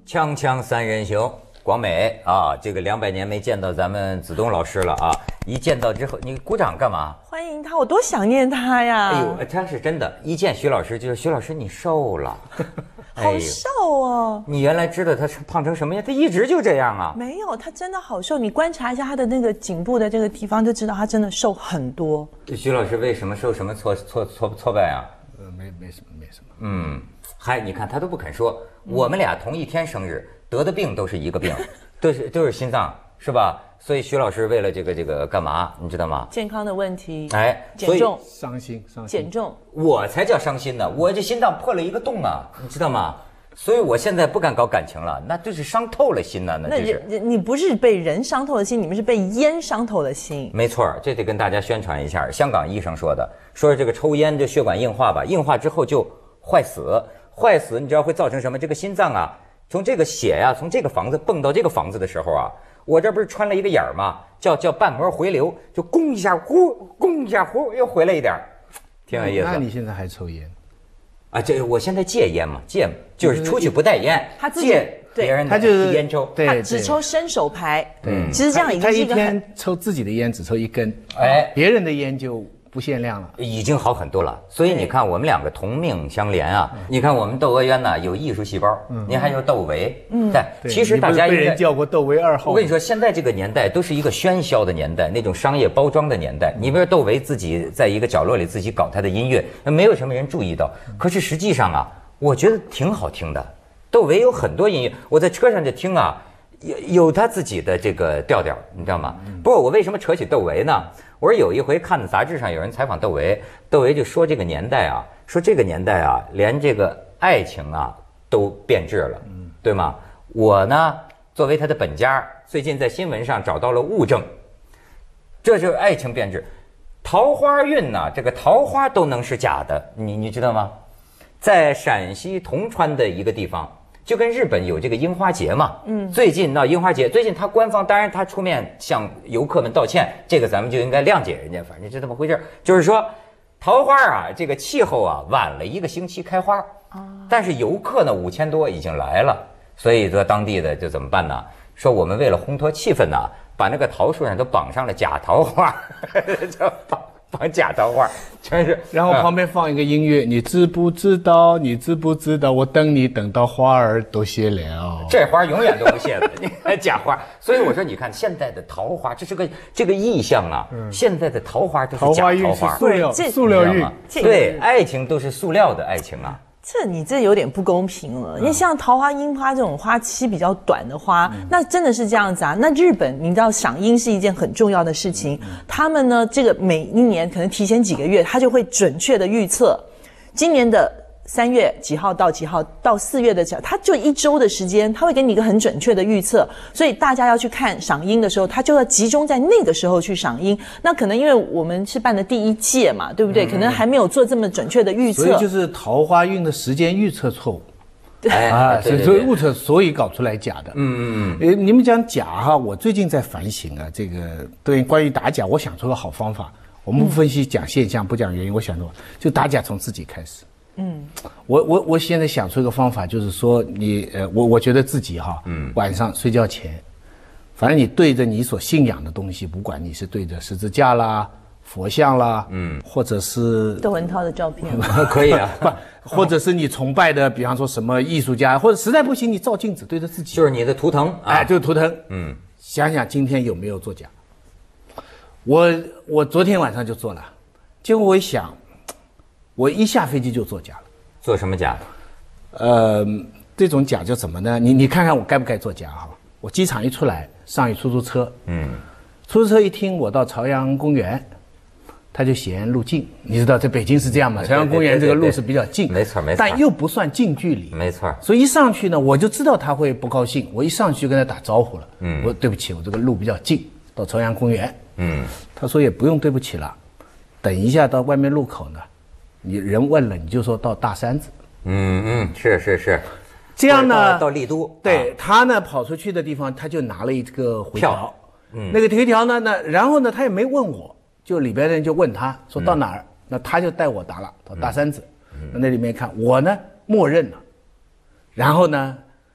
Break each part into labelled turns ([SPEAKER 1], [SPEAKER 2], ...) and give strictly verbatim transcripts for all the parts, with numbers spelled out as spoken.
[SPEAKER 1] 锵锵三人行，广美啊，这个两百年没见到咱们子东老师了啊！一见到之后，你鼓掌干嘛？
[SPEAKER 2] 欢迎他，我多想念他呀！
[SPEAKER 1] 哎呦，他是真的，一见徐老师就是徐老师，你瘦了，
[SPEAKER 2] 好瘦哦！
[SPEAKER 1] 你原来知道他是胖成什么样？他一直就这样啊？
[SPEAKER 2] 没有，他真的好瘦。你观察一下他的那个颈部的这个地方，就知道他真的瘦很多。
[SPEAKER 1] 徐老师为什么受什么挫挫挫挫败啊？
[SPEAKER 3] 呃，没没什么，没什么。
[SPEAKER 1] 嗯，还你看他都不肯说，我们俩同一天生日，得的病都是一个病，都是都是心脏，是吧？所以徐老师为了这个这个干嘛，你知道吗？
[SPEAKER 2] 健康的问题，
[SPEAKER 1] 哎，
[SPEAKER 2] 减重，
[SPEAKER 3] 伤心伤心，
[SPEAKER 2] 减重，
[SPEAKER 1] 我才叫伤心呢，我这心脏破了一个洞啊，你知道吗？所以我现在不敢搞感情了，那就是伤透了心呐，那就是。
[SPEAKER 2] 那你不是被人伤透了心，你们是被烟伤透了心。
[SPEAKER 1] 没错，这得跟大家宣传一下，香港医生说的，说这个抽烟就血管硬化吧，硬化之后就坏死，坏死你知道会造成什么？这个心脏啊，从这个血呀、啊，从这个房子蹦到这个房子的时候啊，我这不是穿了一个眼儿吗？叫叫瓣膜回流，就攻一下呼，攻一下呼，又回来一点，挺有意思。
[SPEAKER 3] 那你现在还抽烟？
[SPEAKER 1] 啊，这我现在戒烟嘛，戒就是出去不带烟，
[SPEAKER 2] 他自己
[SPEAKER 1] 戒别人的
[SPEAKER 3] 他就是
[SPEAKER 1] 烟抽，
[SPEAKER 3] 对，
[SPEAKER 2] 他只抽伸手牌。
[SPEAKER 3] 对，
[SPEAKER 2] 其实这样已经是一个
[SPEAKER 3] 他一
[SPEAKER 2] 很
[SPEAKER 3] 天抽自己的烟只抽一根，
[SPEAKER 1] 哎，
[SPEAKER 3] 别人的烟就不限量了，
[SPEAKER 1] 已经好很多了。所以你看，我们两个同命相连啊。你看我们窦娥冤呢有艺术细胞，您还有窦唯，嗯，但其实大家
[SPEAKER 3] 被人叫过窦唯二号。
[SPEAKER 1] 我跟你说，现在这个年代都是一个喧嚣的年代，那种商业包装的年代。你比如窦唯自己在一个角落里自己搞他的音乐，没有什么人注意到。可是实际上啊，我觉得挺好听的。窦唯有很多音乐，我在车上就听啊，有有他自己的这个调调，你知道吗？不过我为什么扯起窦唯呢？我说有一回看杂志上有人采访窦唯，窦唯就说这个年代啊，说这个年代啊，连这个爱情啊都变质了，对吗？我呢，作为他的本家，最近在新闻上找到了物证，这就是爱情变质。桃花运呢，这个桃花都能是假的，你你知道吗？在陕西铜川的一个地方，就跟日本有这个樱花节嘛，嗯，最近闹樱花节，最近他官方当然他出面向游客们道歉，这个咱们就应该谅解人家，反正就这么回事。就是说，桃花啊，这个气候啊晚了一个星期开花，但是游客呢五千多已经来了，所以说当地的就怎么办呢？说我们为了烘托气氛呢，把那个桃树上都绑上了假桃花，就绑。绑假桃花，全是，
[SPEAKER 3] 然后旁边放一个音乐，你知不知道？你知不知道？我等你等到花儿都谢了，
[SPEAKER 1] 这花永远都不谢的，你看假花。所以我说，你看现在的桃花，这是个这个意象啊。嗯、现在的桃花都是假桃花，
[SPEAKER 3] 塑料塑料运，
[SPEAKER 1] 对，爱情都是塑料的爱情啊。
[SPEAKER 2] 这你这有点不公平了，因为像桃花、樱花这种花期比较短的花，嗯、那真的是这样子啊。那日本你知道赏樱是一件很重要的事情，嗯、他们呢这个每一年可能提前几个月，他就会准确的预测今年的三月几号到几号到四月的几号，他就一周的时间，他会给你一个很准确的预测。所以大家要去看赏樱的时候，他就要集中在那个时候去赏樱。那可能因为我们是办的第一届嘛，对不对？嗯、可能还没有做这么准确的预测，
[SPEAKER 3] 所以就是桃花运的时间预测错误。
[SPEAKER 1] 哎
[SPEAKER 3] 啊，所以所以误测，所以搞出来假的。
[SPEAKER 1] 嗯嗯
[SPEAKER 3] 嗯。呃，你们讲假哈，我最近在反省啊，这个对关于打假，我想出个好方法。我们不分析讲现象，不讲原因，我想说，就打假从自己开始。嗯，我我我现在想出一个方法，就是说你呃，我我觉得自己哈，嗯，晚上睡觉前，反正你对着你所信仰的东西，不管你是对着十字架啦、佛像啦，嗯，或者是
[SPEAKER 2] 窦文涛的照片，
[SPEAKER 1] 可以啊，
[SPEAKER 3] 不，或者是你崇拜的，比方说什么艺术家，或者实在不行，你照镜子对着自己，
[SPEAKER 1] 就是你的图腾，啊、
[SPEAKER 3] 哎，就是图腾，
[SPEAKER 1] 嗯，
[SPEAKER 3] 想想今天有没有作假。我我昨天晚上就做了，结果我一想。我一下飞机就做假了，
[SPEAKER 1] 做什么假？
[SPEAKER 3] 呃，这种假叫什么呢？你你看看我该不该做假哈？我机场一出来，上一出租车，嗯，出租车一听我到朝阳公园，他就写路径。你知道在北京是这样嘛？朝阳公园这个路是比较近，
[SPEAKER 1] 没错没错，
[SPEAKER 3] 但又不算近距离，
[SPEAKER 1] 没错。
[SPEAKER 3] 所以一上去呢，我就知道他会不高兴，我一上去就跟他打招呼了，嗯，我对不起，我这个路比较近，到朝阳公园，嗯，他说也不用对不起了，等一下到外面路口呢。你人问了，你就说到大山子。
[SPEAKER 1] 嗯嗯，是是是，
[SPEAKER 3] 这样呢，
[SPEAKER 1] 到丽都。
[SPEAKER 3] 对、啊、他呢，跑出去的地方，他就拿了一个回条。嗯，那个回条呢，那然后呢，他也没问我，就里边的人就问他说到哪儿，嗯、那他就带我答了，到大山子。嗯、那里面看我呢，默认了。然后呢，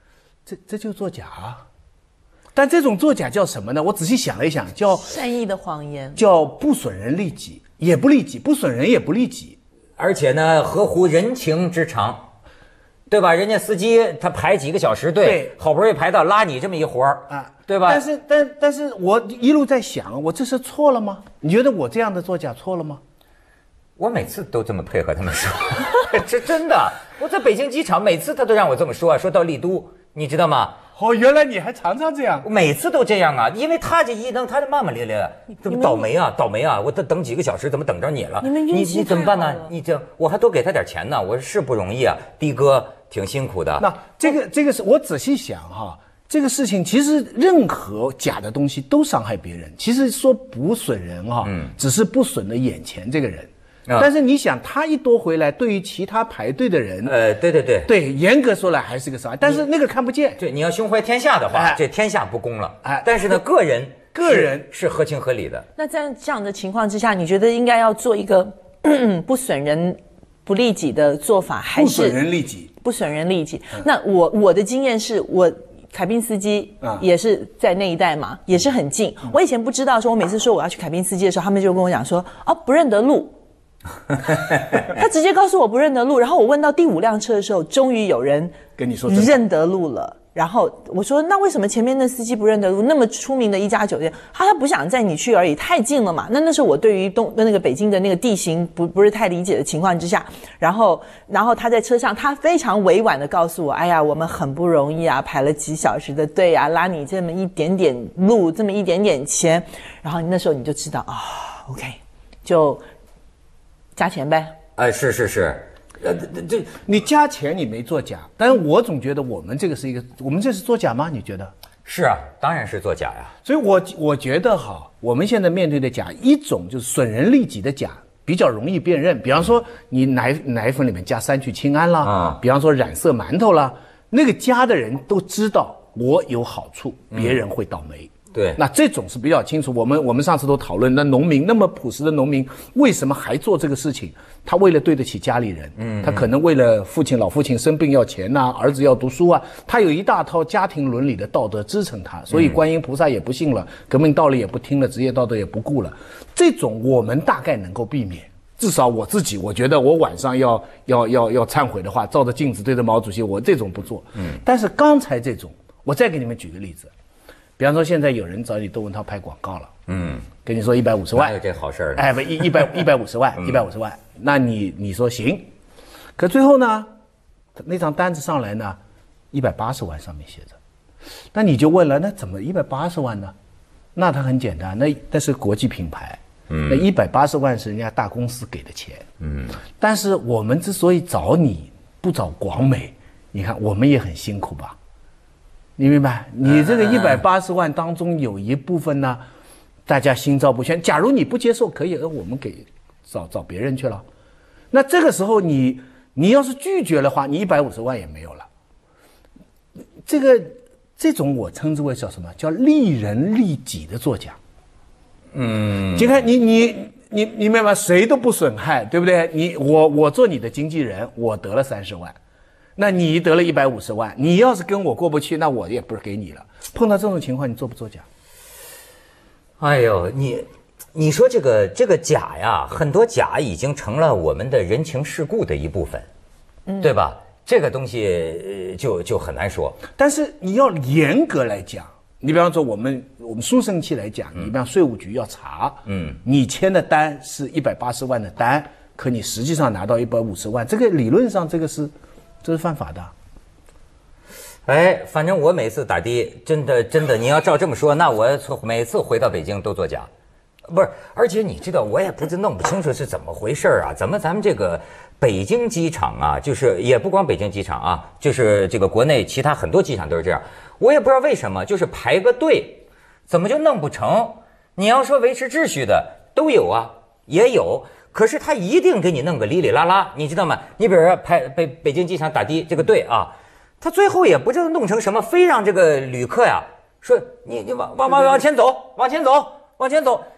[SPEAKER 3] 这这就作假啊。但这种作假叫什么呢？我仔细想了一想，叫
[SPEAKER 2] 善意的谎言，
[SPEAKER 3] 叫不损人利己，也不利己，不损人也不利己，
[SPEAKER 1] 而且呢，合乎人情之常，对吧？人家司机他排几个小时队，
[SPEAKER 3] 对，
[SPEAKER 1] 好不容易排到拉你这么一活儿啊，对吧？
[SPEAKER 3] 但是但但是我一路在想，我这是错了吗？你觉得我这样的作假错了吗？
[SPEAKER 1] 我每次都这么配合他们说，这真的。我在北京机场，每次他都让我这么说啊，说到丽都，你知道吗？
[SPEAKER 3] 哦，原来你还常常这样。
[SPEAKER 1] 我每次都这样啊，因为他这一登，他就骂骂咧咧，怎么倒霉啊，倒霉啊！我等等几个小时，怎么等着你了？
[SPEAKER 2] 你们运气
[SPEAKER 1] 你你怎么办呢？
[SPEAKER 2] 太好了
[SPEAKER 1] 你这我还多给他点钱呢，我说是不容易啊，的哥挺辛苦的。
[SPEAKER 3] 那这个这个是我仔细想哈，这个事情其实任何假的东西都伤害别人。其实说不损人哈，嗯，只是不损了眼前这个人。啊、但是你想，他一多回来，对于其他排队的人，
[SPEAKER 1] 呃，对对对，
[SPEAKER 3] 对，严格说来还是个伤害，但是那个看不见。
[SPEAKER 1] 对，你要胸怀天下的话，哎、这天下不公了。哎，但是呢，个人
[SPEAKER 3] 个人
[SPEAKER 1] 是合情合理的。
[SPEAKER 2] 那在这样的情况之下，你觉得应该要做一个不损人不利己的做法，还是
[SPEAKER 3] 不损人利己？
[SPEAKER 2] 不损人利己。嗯、那我我的经验是我。凯宾斯基也是在那一带嘛，也是很近。我以前不知道，说我每次说我要去凯宾斯基的时候，他们就跟我讲说，哦，不认得路。他直接告诉我不认得路，然后我问到第五辆车的时候，终于有人
[SPEAKER 3] 跟你说
[SPEAKER 2] 认得路了。然后我说，那为什么前面那司机不认得路？那么出名的一家酒店，他他不想载你去而已，太近了嘛。那那时候我对于东那个北京的那个地形不不是太理解的情况之下，然后然后他在车上，他非常委婉的告诉我，哎呀，我们很不容易啊，排了几小时的队啊，拉你这么一点点路，这么一点点钱，然后那时候你就知道啊、哦、，OK， 就加钱呗。
[SPEAKER 1] 哎，是是是。
[SPEAKER 3] 呃，这你加钱你没作假，但是我总觉得我们这个是一个，我们这是作假吗？你觉得？
[SPEAKER 1] 是啊，当然是作假呀。
[SPEAKER 3] 所以我我觉得哈，我们现在面对的假，一种就是损人利己的假，比较容易辨认。比方说你奶奶粉里面加三聚氰胺啦，啊、嗯，比方说染色馒头啦，那个加的人都知道我有好处，别人会倒霉。嗯，
[SPEAKER 1] 对，
[SPEAKER 3] 那这种是比较清楚。我们我们上次都讨论，那农民那么朴实的农民，为什么还做这个事情？他为了对得起家里人，嗯，他可能为了父亲老父亲生病要钱呐、啊，儿子要读书啊，他有一大套家庭伦理的道德支撑他，所以观音菩萨也不信了，革命道理也不听了，职业道德也不顾了。这种我们大概能够避免。至少我自己，我觉得我晚上要要要要忏悔的话，照着镜子对着毛主席，我这种不做。嗯，但是刚才这种，我再给你们举个例子。比方说，现在有人找你窦文涛拍广告了，嗯，跟你说一百五十万，
[SPEAKER 1] 哪有这好事儿？
[SPEAKER 3] 哎，不一一百一百五十万，一百五十万，那你你说行，可最后呢，那张单子上来呢，一百八十万上面写着，那你就问了，那怎么一百八十万呢？那它很简单，那那是国际品牌，嗯，那一百八十万是人家大公司给的钱，嗯，但是我们之所以找你不找广美，你看我们也很辛苦吧。你明白？你这个一百八十万当中有一部分呢，大家心照不宣。假如你不接受，可以，呃，我们给找找别人去了。那这个时候你你要是拒绝的话，你一百五十万也没有了。这个这种我称之为叫什么？叫利人利己的作假。嗯，你看你你你你明白吗？谁都不损害，对不对？你我我做你的经纪人，我得了三十万。那你得了一百五十万，你要是跟我过不去，那我也不是给你了。碰到这种情况，你做不做假？
[SPEAKER 1] 哎呦，你你说这个这个假呀，很多假已经成了我们的人情世故的一部分，嗯，对吧？这个东西就就很难说。
[SPEAKER 3] 但是你要严格来讲，你比方说我们我们书生期来讲，你比方税务局要查，嗯，你签的单是一百八十万的单，可你实际上拿到一百五十万，这个理论上这个是。这是犯法的，
[SPEAKER 1] 哎，反正我每次打的，真的真的，你要照这么说，那我每次回到北京都作假，不是，而且你知道，我也不是弄不清楚是怎么回事啊？怎么咱们这个北京机场啊，就是也不光北京机场啊，就是这个国内其他很多机场都是这样，我也不知道为什么，就是排个队，怎么就弄不成？你要说维持秩序的都有啊，也有。可是他一定给你弄个哩哩啦啦，你知道吗？你比如说排北北京机场打的这个队啊，他最后也不知道弄成什么，非让这个旅客呀说你你往往往往前走，往前走，往前走，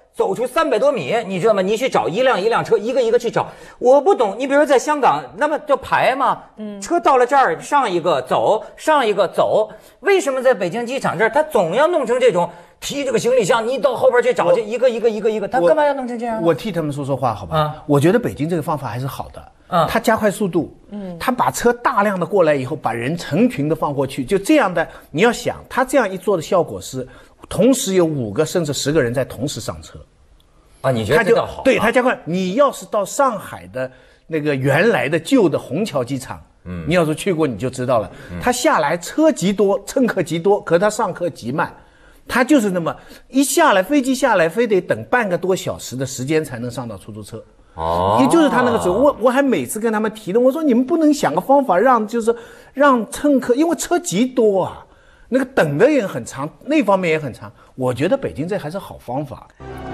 [SPEAKER 1] 走出三百多米，你知道吗？你去找一辆一辆车，一个一个去找。我不懂，你比如在香港，那么就排嘛，嗯，车到了这儿上一个走，上一个走。为什么在北京机场这儿，他总要弄成这种提这个行李箱，你到后边去找去，一个一个一个一个，他干嘛要弄成这样？
[SPEAKER 3] 我替他们说说话，好吧？
[SPEAKER 1] 啊，
[SPEAKER 3] 我觉得北京这个方法还是好的。
[SPEAKER 1] 嗯，
[SPEAKER 3] 他加快速度，嗯，他把车大量的过来以后，把人成群的放过去，就这样的。你要想，他这样一做的效果是，同时有五个甚至十个人在同时上车，
[SPEAKER 1] 啊，你觉得这倒好？
[SPEAKER 3] 对，他加快。你要是到上海的那个原来的旧的虹桥机场，嗯，你要是去过你就知道了，嗯、他下来车极多，乘客极多，可他上客极慢。他就是那么一下来，飞机下来，非得等半个多小时的时间才能上到出租车。哦，也就是他那个时候，我我还每次跟他们提的，我说你们不能想个方法让就是让乘客，因为车极多啊，那个等的也很长，那方面也很长。我觉得北京这还是好方法。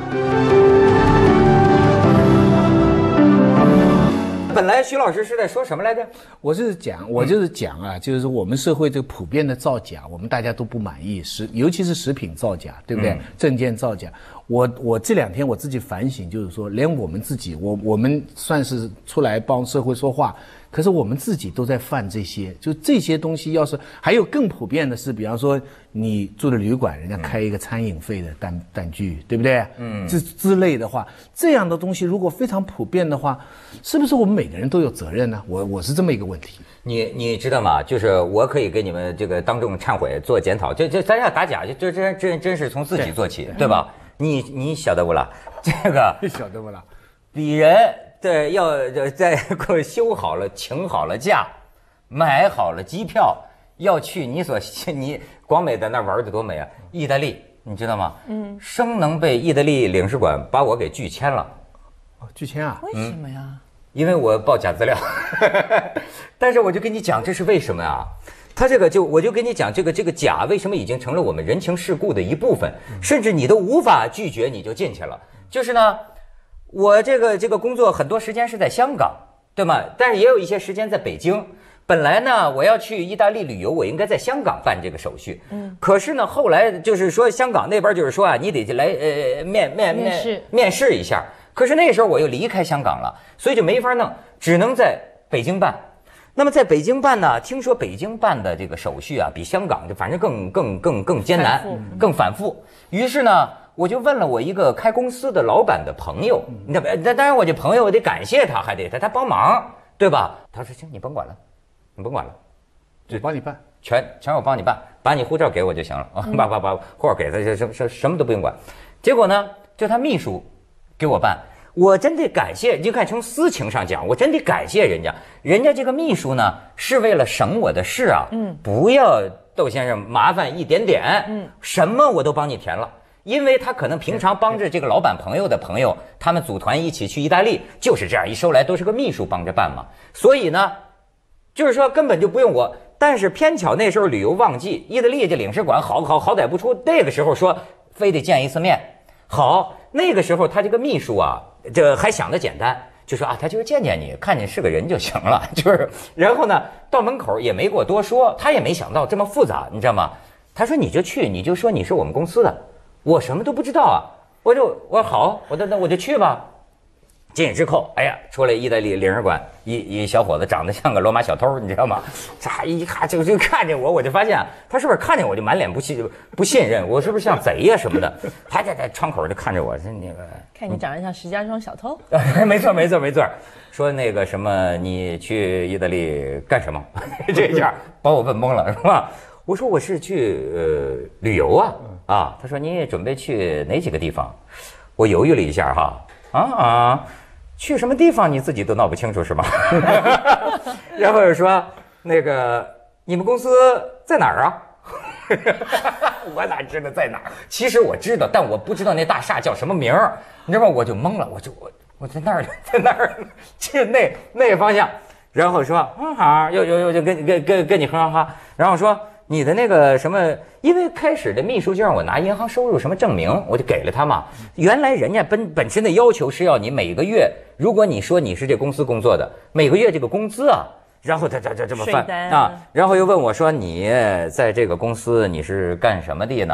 [SPEAKER 1] 本来徐老师是在说什么来着？
[SPEAKER 3] 我是讲，我就是讲啊，就是我们社会这个普遍的造假，我们大家都不满意，食尤其是食品造假，对不对？嗯、证件造假，我我这两天我自己反省，就是说，连我们自己，我我们算是出来帮社会说话，可是我们自己都在犯这些，就这些东西，要是还有更普遍的是，比方说你住的旅馆，人家开一个餐饮费的单单据，对不对？嗯，之之类的话，这样的东西如果非常普遍的话，是不是我们每个人都有责任呢？我我是这么一个问题。
[SPEAKER 1] 你你知道吗？就是我可以给你们这个当众忏悔做检讨，这这咱要打假，就这真真真是从自己做起， 对, 对吧？你你晓得不啦？这个
[SPEAKER 3] 晓得不啦？
[SPEAKER 1] 比人对要在修好了、请好了假，买好了机票，要去你所你广美在那玩的多美啊！意大利，你知道吗？嗯，生能被意大利领事馆把我给拒签了。
[SPEAKER 3] 哦，拒签啊？
[SPEAKER 2] 为什么呀？嗯、
[SPEAKER 1] 因为我报假资料。但是我就跟你讲，这是为什么啊？他这个就我就跟你讲，这个这个假为什么已经成了我们人情世故的一部分，甚至你都无法拒绝，你就进去了。就是呢，我这个这个工作很多时间是在香港，对吗？但是也有一些时间在北京。本来呢，我要去意大利旅游，我应该在香港办这个手续。嗯。可是呢，后来就是说香港那边就是说啊，你得来呃面面面试面试一下。可是那时候我又离开香港了，所以就没法弄，只能在北京办。那么在北京办呢，听说北京办的这个手续啊，比香港就反正更更更更艰难，更反复。于是呢，我就问了我一个开公司的老板的朋友，那那当然我这朋友我得感谢他，还得他他帮忙，对吧？他说行，你甭管了，你甭管了，
[SPEAKER 3] 就帮你办，
[SPEAKER 1] 全全我帮你办，把你护照给我就行了啊，把把把护照给他，什什什么都不用管。结果呢，就他秘书给我办。我真得感谢，你看从私情上讲，我真得感谢人家。人家这个秘书呢，是为了省我的事啊，嗯，不要窦先生麻烦一点点，嗯，什么我都帮你填了，因为他可能平常帮着这个老板朋友的朋友，他们组团一起去意大利，就是这样一收来都是个秘书帮着办嘛，所以呢，就是说根本就不用我。但是偏巧那时候旅游旺季，意大利这领事馆好好好歹不出，那个时候说非得见一次面，好，那个时候他这个秘书啊。这还想得简单，就说啊，他就是见见你，看见是个人就行了，就是，然后呢，到门口也没给我多说，他也没想到这么复杂，你知道吗？他说你就去，你就说你是我们公司的，我什么都不知道啊，我就我说好，我那那我就去吧。进去之后，哎呀，出来意大利领事馆一一小伙子，长得像个罗马小偷，你知道吗？这一看就就看见我，我就发现他是不是看见我就满脸不信不信任，我是不是像贼呀、啊、什么的？他在在窗口就看着我，说那个
[SPEAKER 2] 看你长得像石家庄小偷。
[SPEAKER 1] 没错没错没错，说那个什么，你去意大利干什么？这下把我问懵了，是吧？我说我是去呃旅游啊啊，他说你准备去哪几个地方？我犹豫了一下哈啊啊。去什么地方你自己都闹不清楚是吗？然后又说那个你们公司在哪儿啊？我哪知道在哪儿？其实我知道，但我不知道那大厦叫什么名儿，你知道吗？我就懵了，我就我我在那儿，在那儿，去那那个方向。然后说嗯好，又又又就跟跟跟跟你哼哈哈，然后说你的那个什么，因为开始的秘书就让我拿银行收入什么证明，我就给了他嘛。原来人家本本身的要求是要你每个月，如果你说你是这公司工作的，每个月这个工资啊，然后他他他这么翻啊，然后又问我说你在这个公司你是干什么的呢？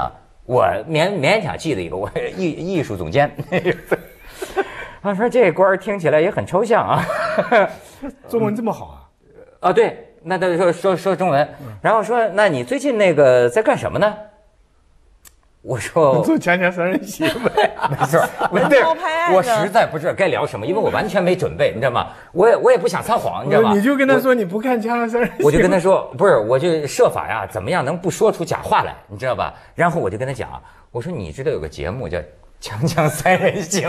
[SPEAKER 1] 我勉勉强记了一个，我艺艺术总监。他说这官听起来也很抽象啊。
[SPEAKER 3] 中文这么好啊？
[SPEAKER 1] 啊，对，那他说说说中文，然后说那你最近那个在干什么呢？我说
[SPEAKER 3] 做锵锵三人行呗，
[SPEAKER 1] 没错，不对，我实在不知道该聊什么，因为我完全没准备，你知道吗？我也我也不想撒谎，你知道吗？
[SPEAKER 3] 你就跟他说你不看锵锵三人行，
[SPEAKER 1] 我就跟他说不是，我就设法呀，怎么样能不说出假话来，你知道吧？然后我就跟他讲，我说你知道有个节目叫《锵锵三人行》，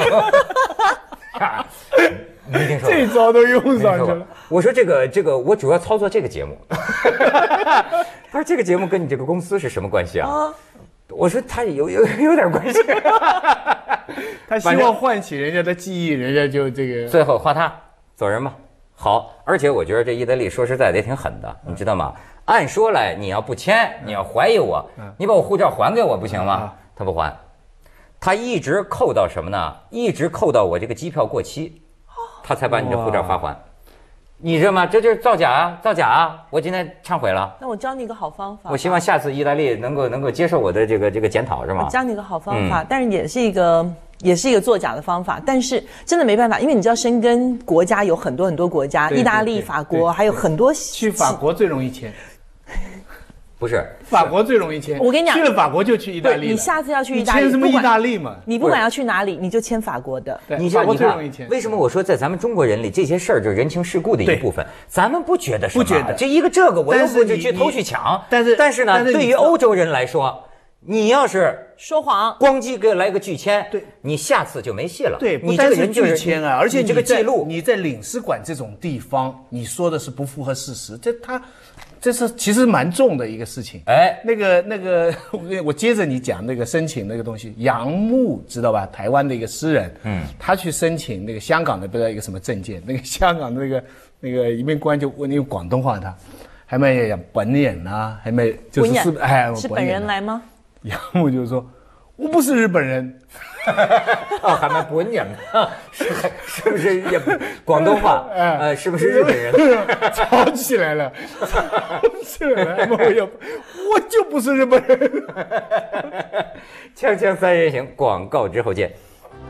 [SPEAKER 1] 没听说过，
[SPEAKER 3] 这招都用上去了。
[SPEAKER 1] 我说这个这个，我主要操作这个节目。他说这个节目跟你这个公司是什么关系啊？啊我说他有有有点关系，
[SPEAKER 3] 他希望唤起人家的记忆，人家就这个。
[SPEAKER 1] 最后画他走人吧。好，而且我觉得这意大利说实在的也挺狠的，你知道吗？按说来你要不签，你要怀疑我，你把我护照还给我不行吗？他不还，他一直扣到什么呢？一直扣到我这个机票过期，他才把你的护照发还。你知道吗？这就是造假啊，造假啊！我今天忏悔了。
[SPEAKER 2] 那我教你一个好方法。
[SPEAKER 1] 我希望下次意大利能够能够接受我的这个这个检讨，是吗？
[SPEAKER 2] 我教你一个好方法，嗯、但是也是一个也是一个作假的方法，但是真的没办法，因为你知道申根国家有很多很多国家，意大利、法国还有很多。
[SPEAKER 3] 去法国最容易签。
[SPEAKER 1] 不是，
[SPEAKER 3] 法国最容易签。
[SPEAKER 2] 我跟你讲，
[SPEAKER 3] 去了法国就去意大利。
[SPEAKER 2] 你下次要去意大利，
[SPEAKER 3] 签什么意大利嘛？
[SPEAKER 2] 你不管要去哪里，你就签法国的。
[SPEAKER 1] 你
[SPEAKER 3] 法国最容易签。
[SPEAKER 1] 为什么我说在咱们中国人里这些事儿就是人情世故的一部分？咱们不觉得什么？不觉得。这一个这个我又不去偷去抢。
[SPEAKER 3] 但是
[SPEAKER 1] 但是呢，对于欧洲人来说，你要是
[SPEAKER 2] 说谎，
[SPEAKER 1] 咣叽给来个拒签，
[SPEAKER 3] 对，
[SPEAKER 1] 你下次就没戏了。
[SPEAKER 3] 对，
[SPEAKER 1] 你这个人
[SPEAKER 3] 拒签啊，而且
[SPEAKER 1] 这个记录，
[SPEAKER 3] 你在领事馆这种地方，你说的是不符合事实，这他。这是其实蛮重的一个事情，哎，那个那个，我接着你讲那个申请那个东西，杨牧知道吧？台湾的一个诗人，嗯，他去申请那个香港的不知道一个什么证件，那个香港的那个那个移民官就问用广东话他，还没讲本人啊，还没就是是
[SPEAKER 2] 哎是本人来吗？
[SPEAKER 3] 杨牧就说我不是日本人。
[SPEAKER 1] 哦，还蛮本人啊，是是不是也广东话？呃，是不是日本人？
[SPEAKER 3] 吵起来了，吵起来了，我也我就不是日本人。
[SPEAKER 1] 锵锵三人行，广告之后见。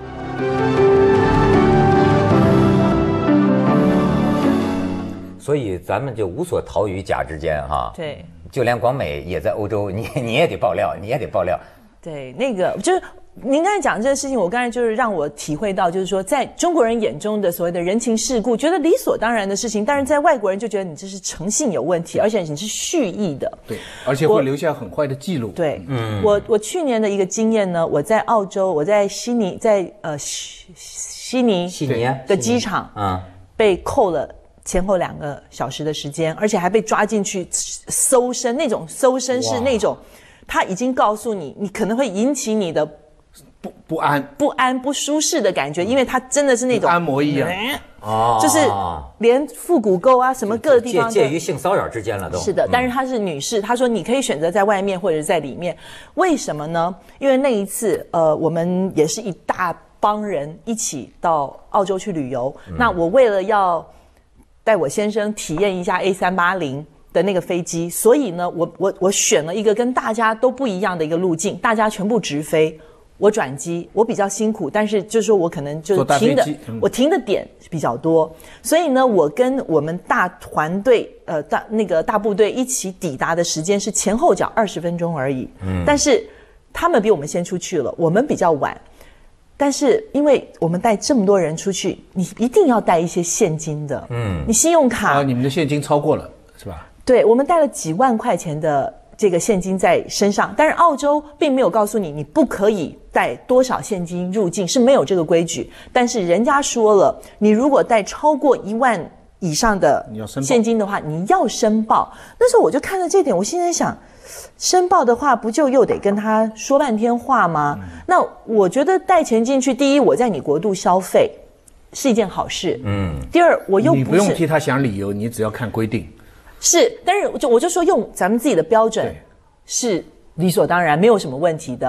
[SPEAKER 1] 所以咱们就无所逃于假之间哈。
[SPEAKER 2] 对，
[SPEAKER 1] 就连广美也在欧洲，你你也得爆料，你也得爆料。
[SPEAKER 2] 对，那个就是您刚才讲这个事情，我刚才就是让我体会到，就是说在中国人眼中的所谓的人情世故，觉得理所当然的事情，但是在外国人就觉得你这是诚信有问题，而且你是蓄意的。
[SPEAKER 3] 对，而且会留下很坏的记录。
[SPEAKER 2] 对，嗯，我我去年的一个经验呢，我在澳洲，我在悉尼，在呃悉悉尼
[SPEAKER 1] 悉尼
[SPEAKER 2] 的机场，嗯，被扣了前后两个小时的时间，而且还被抓进去搜身，那种搜身是那种。他已经告诉你，你可能会引起你的
[SPEAKER 3] 不不安、
[SPEAKER 2] 不安、不舒适的感觉，因为他真的是那种
[SPEAKER 3] 按摩一样，
[SPEAKER 2] 哦，就是连腹股沟啊什么各个地方
[SPEAKER 1] 介于性骚扰之间了都。
[SPEAKER 2] 是的，但是她是女士，她说你可以选择在外面或者在里面，为什么呢？因为那一次，呃，我们也是一大帮人一起到澳洲去旅游，嗯、那我为了要带我先生体验一下 A 三八零。的那个飞机，所以呢，我我我选了一个跟大家都不一样的一个路径，大家全部直飞，我转机，我比较辛苦，但是就是说我可能就是停的，嗯、我停的点比较多，所以呢，我跟我们大团队呃大那个大部队一起抵达的时间是前后脚二十分钟而已，嗯，但是他们比我们先出去了，我们比较晚。但是因为我们带这么多人出去，你一定要带一些现金的，嗯，你信用卡，
[SPEAKER 3] 啊，你们的现金超过了是吧？
[SPEAKER 2] 对，我们带了几万块钱的这个现金在身上，但是澳洲并没有告诉你你不可以带多少现金入境，是没有这个规矩。但是人家说了，你如果带超过一万以上的现金的话，你要申报。那时候我就看到这点，我心里想，申报的话不就又得跟他说半天话吗？嗯、那我觉得带钱进去，第一，我在你国度消费是一件好事，嗯。第二，我又不是
[SPEAKER 3] 你不用替他想理由，你只要看规定。
[SPEAKER 2] 是，但是就我就说用咱们自己的标准是理所当然，没有什么问题的。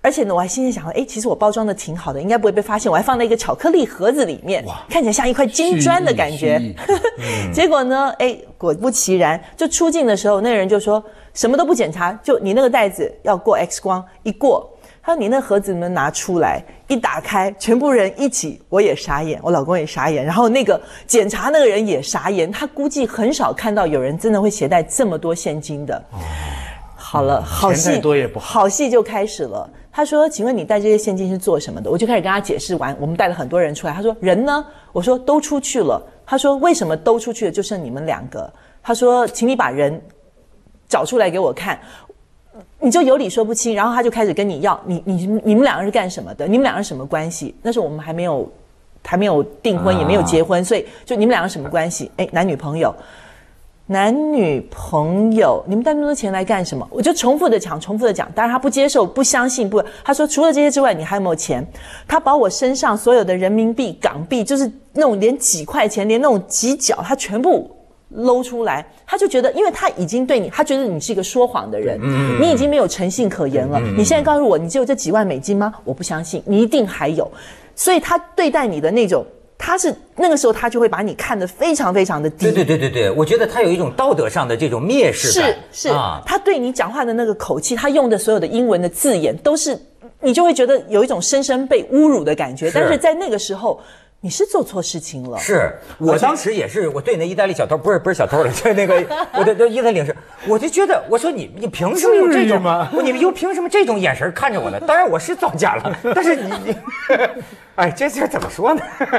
[SPEAKER 2] 而且呢，我还心里想，哎，其实我包装的挺好的，应该不会被发现。我还放在一个巧克力盒子里面，看起来像一块金砖的感觉。嗯、结果呢，哎，果不其然，就出境的时候，那个人就说什么都不检查，就你那个袋子要过 X 光，一过，他说你那盒子能拿出来，一打开，全部人一起，我也傻眼，我老公也傻眼，然后那个检查那个人也傻眼，他估计很少看到有人真的会携带这么多现金的。哦好了，好戏
[SPEAKER 3] 多也不好，
[SPEAKER 2] 好戏就开始了。他说：“请问你带这些现金是做什么的？”我就开始跟他解释完，我们带了很多人出来。他说：“人呢？”我说：“都出去了。”他说：“为什么都出去了，就剩你们两个？”他说：“请你把人找出来给我看。”你就有理说不清，然后他就开始跟你要你你你们两个是干什么的？你们两个是什么关系？那时候我们还没有还没有订婚，也没有结婚，啊、所以就你们两个什么关系？哎，男女朋友。男女朋友，你们带那么多钱来干什么？我就重复的讲，重复的讲。当然他不接受，不相信，不。他说除了这些之外，你还有没有钱？他把我身上所有的人民币、港币，就是那种连几块钱，连那种几角，他全部搂出来。他就觉得，因为他已经对你，他觉得你是一个说谎的人，嗯、你已经没有诚信可言了。嗯、你现在告诉我，你只有这几万美金吗？我不相信，你一定还有。所以他对待你的那种。他是那个时候，他就会把你看得非常非常的低。
[SPEAKER 1] 对对对对对，我觉得他有一种道德上的这种蔑视感。
[SPEAKER 2] 是是，啊、他对你讲话的那个口气，他用的所有的英文的字眼，都是你就会觉得有一种深深被侮辱的感觉。是但是在那个时候，你是做错事情了。
[SPEAKER 1] 是我当时也是，我对那意大利小偷不是不是小偷了，就是那个我的意大利领事，我就觉得我说你你凭什么用这种吗？你又凭什么这种眼神看着我呢？当然我是造假了，但是你你，哎，这事怎么说呢？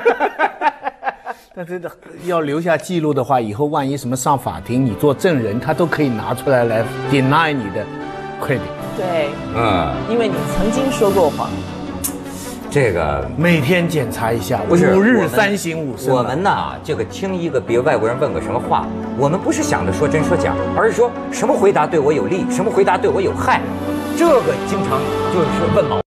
[SPEAKER 3] 但是要留下记录的话，以后万一什么上法庭，你做证人，他都可以拿出来来 deny 你的 credit。
[SPEAKER 2] 对，嗯，因为你曾经说过谎。
[SPEAKER 1] 这个
[SPEAKER 3] 每天检查一下，
[SPEAKER 1] 不是
[SPEAKER 3] 五日三省吾身。
[SPEAKER 1] 我们呐，这个听一个别外国人问个什么话，我们不是想着说真说假，而是说什么回答对我有利，什么回答对我有害，这个经常就是问毛。